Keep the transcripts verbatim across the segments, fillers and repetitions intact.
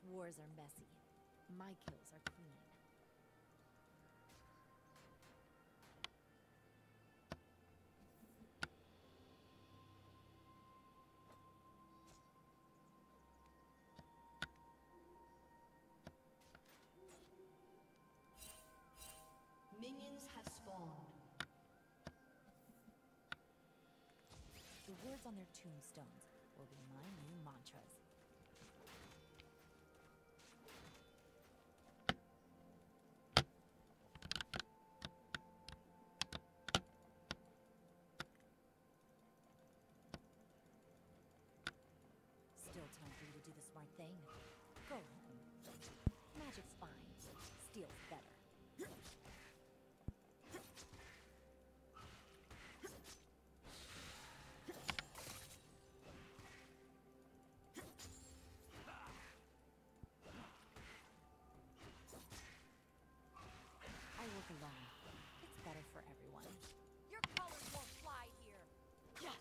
Wars are messy. My kills are clean. Minions have spawned. The words on their tombstones will be my new mantras. Still time for you to do the smart thing. Go home. Magic's fine. Steal's better. I work alone. It's better for everyone. Your colors won't fly here. Yes.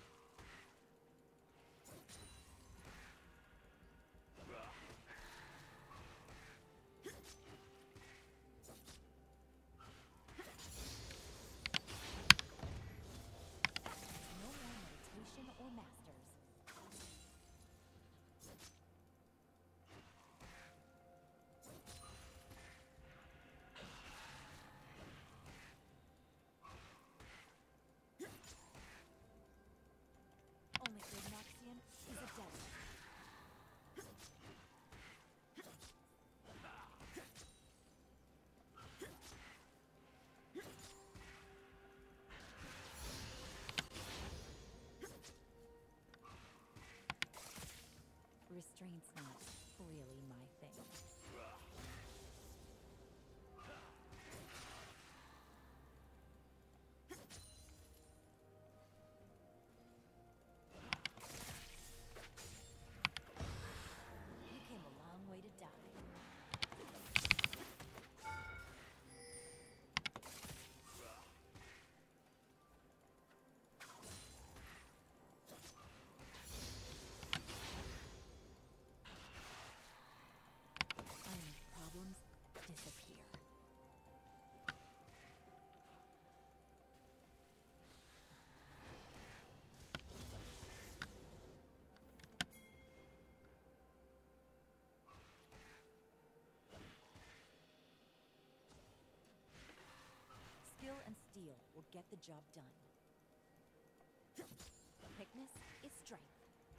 No more meditation or masters. Only good Noxian is a devil. Restraint's not really my thing. You came a long way to die. I make problems disappear. Skill and steel will get the job done. Quickness is strength.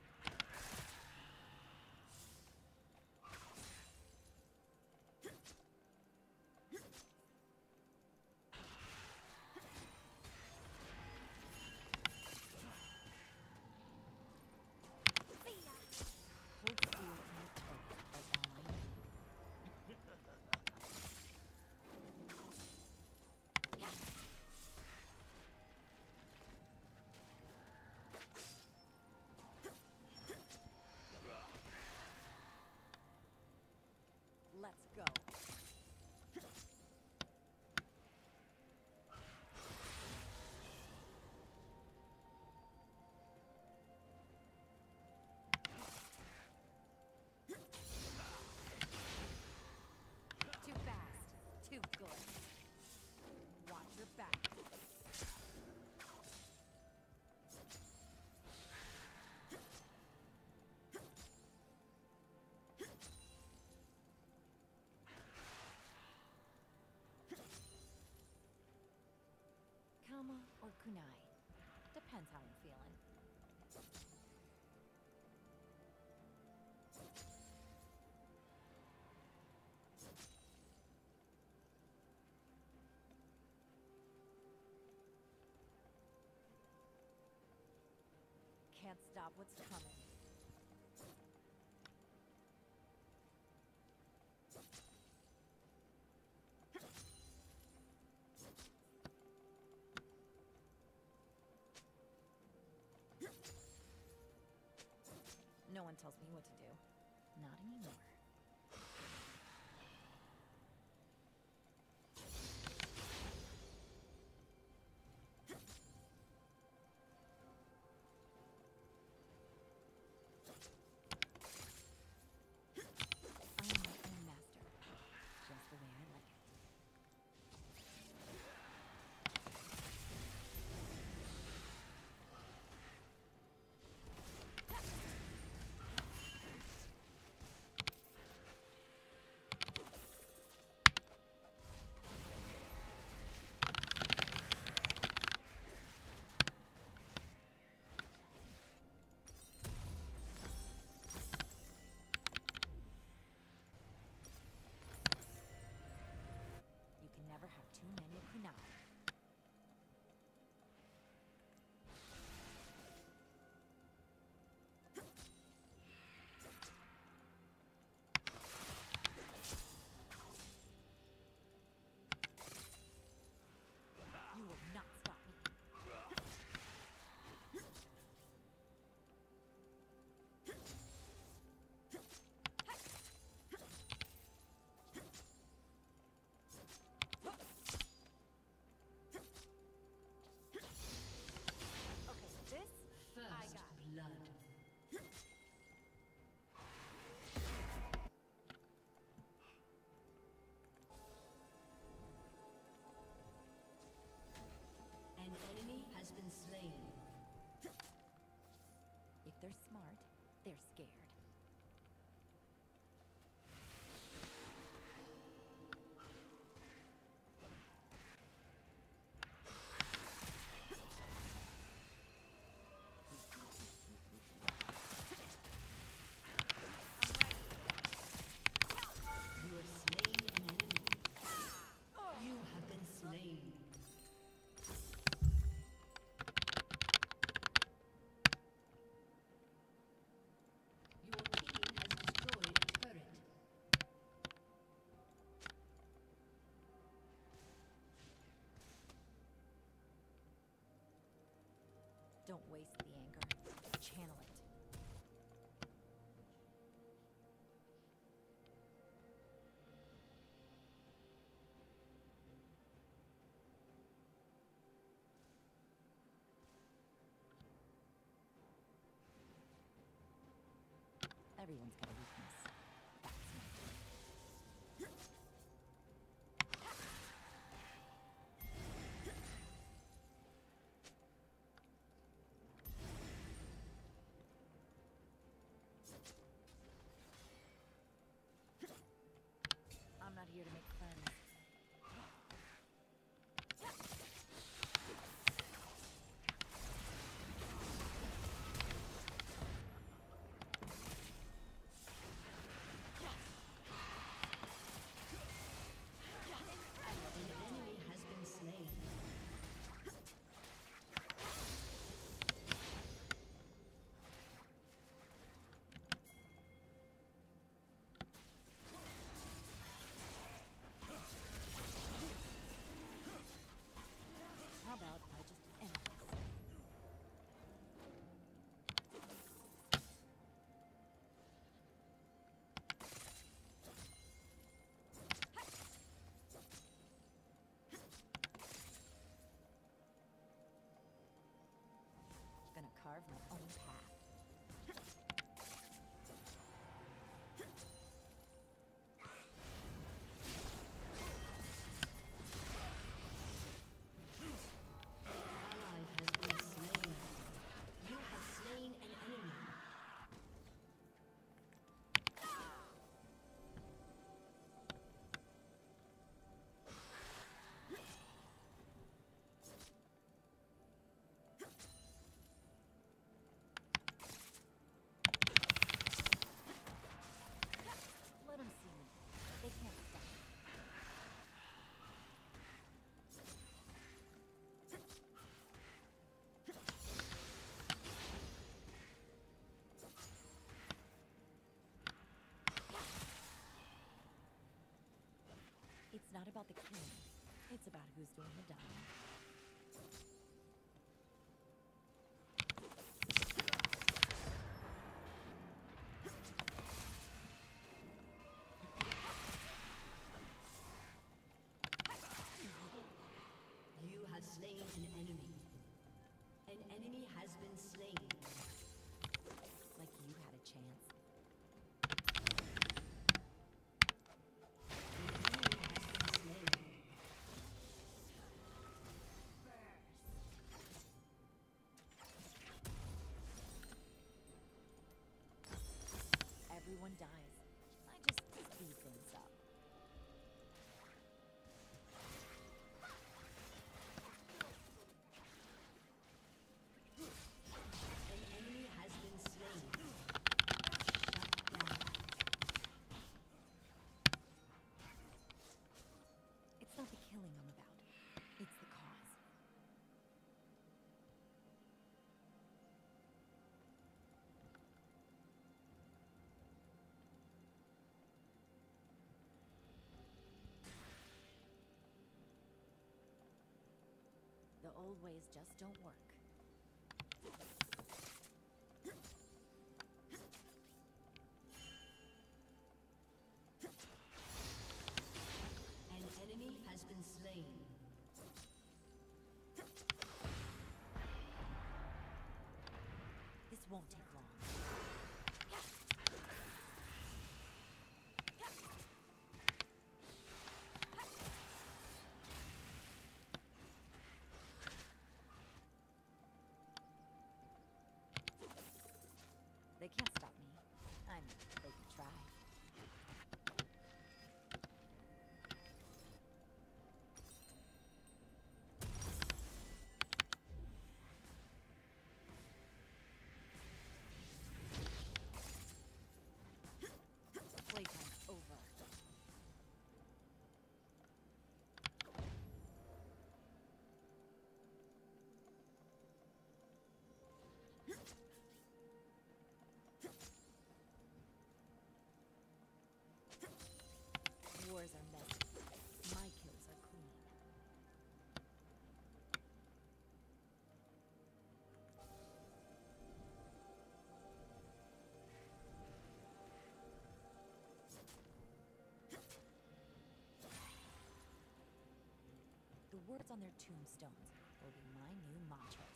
Hold steel in your toe are all I need. Let's go. Too fast, too good. Watch your back. Kama or kunai. Depends how I'm feeling. Can't stop what's coming. No one tells me what to do. Not anymore. they're smart, they're scared. Don't waste the anger. Channel it. Everyone's got a weakness. That's not. I'm not here to make friends. How about I just end this? Gonna carve my own path. Ally has been slain. You have slain an enemy. Let them see me. They can't stop. It's not about the killing. It's about who's doing the dying. You have slain an enemy. An enemy has been slain. Like you had a chance. An enemy has been slain. Everyone dies. I just speed things up. An enemy has been slain. Shut down. It's not the killing I'm about. It's the cause. The old ways just don't work. An enemy has been slain. This won't take long. Yours are messy. My kills are clean. The words on their tombstones will be my new mantras.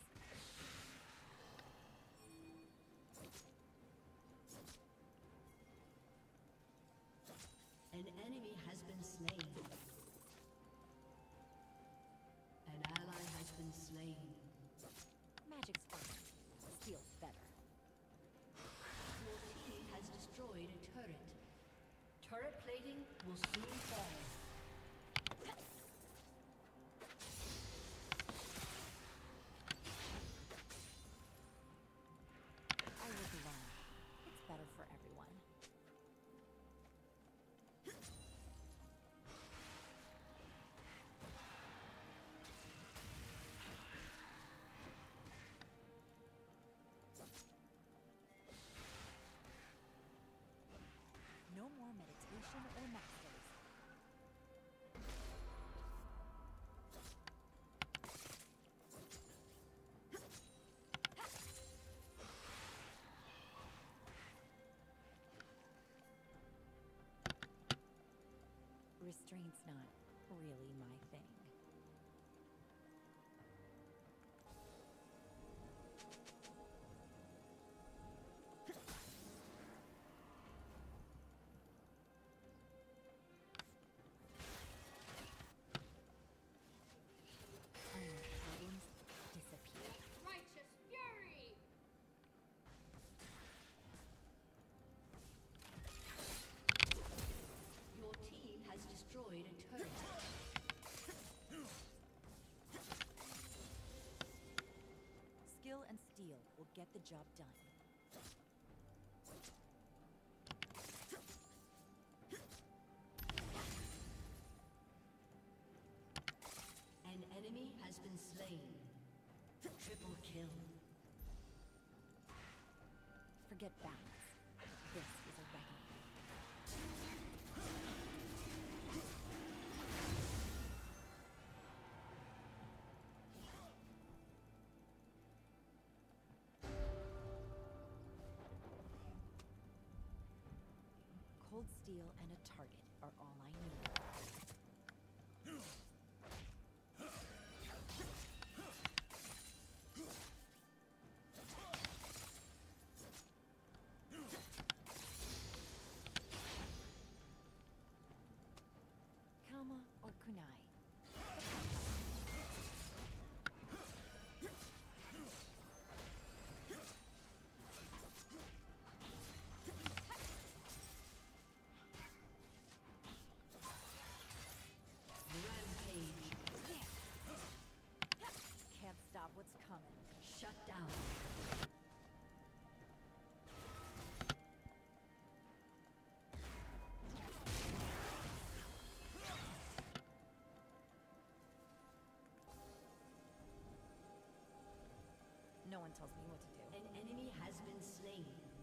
An enemy has been slain. An ally has been slain. Magic's fine. Steel's better. Your team has destroyed a turret. Turret plating will soon fall. I work alone. It's better for everyone. No more meditation or masters. Restraint's not really my thing. Unless problems disappear. Righteous fury! Your team has destroyed a turret. Skill and steel will get the job done. An enemy has been slain. Triple kill. Forget balance. This is a reckoning. Cold steel and a target are all I need. Kama or kunai? Rampage. Can't stop what's coming. Shut down. No one tells me what to do. An enemy has been slain.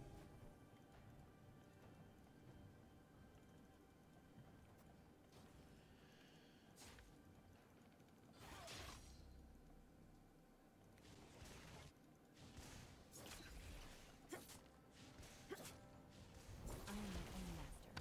I am my own master.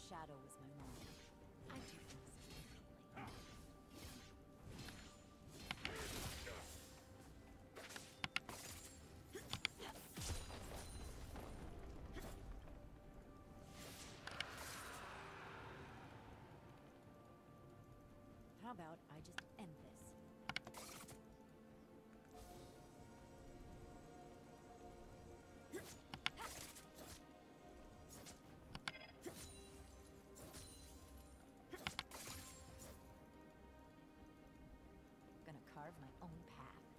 shadow was my mom. I do things differently. How about I just end this? Gonna carve my own path.